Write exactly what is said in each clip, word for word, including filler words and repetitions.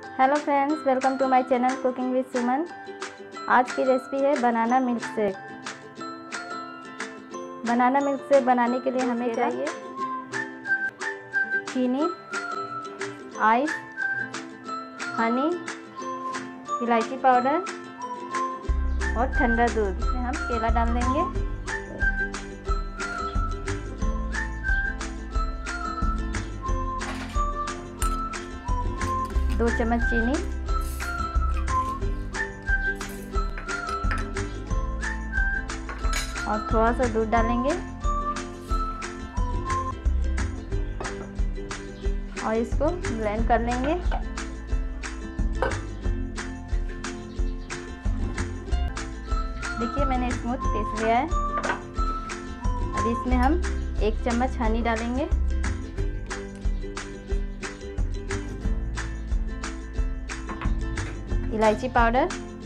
Hello friends, welcome to my channel cooking with Suman. आज की recipe है banana milk shake. Banana milk shake बनाने के लिए हमें चाहिए चीनी, आइस, हनी, इलायची पाउडर और ठंडा दूध। इसमें हम केला डाल देंगे। दो चम्मच चीनी, और थोड़ा सा दूध डालेंगे और इसको ब्लेंड कर लेंगे। देखिए मैंने स्मूथ पीस लिया है। अब इसमें हम एक चम्मच हनी डालेंगे, इलायची पाउडर,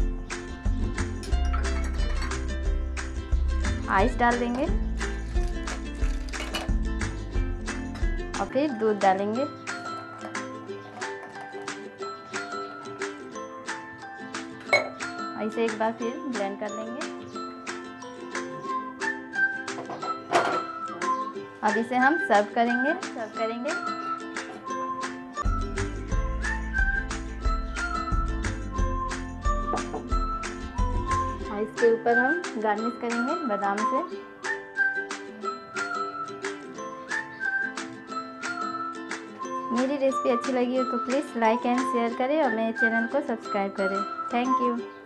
आइस डाल देंगे और फिर दूध डालेंगे। ऐसे एक बार फिर ब्लेंड कर लेंगे। अब इसे हम सर्व करेंगे सर्व करेंगे इसके ऊपर हम गार्निश करेंगे बादाम से। मेरी रेसिपी अच्छी लगी हो तो प्लीज़ लाइक एंड शेयर करें और मेरे चैनल को सब्सक्राइब करें। Thank you.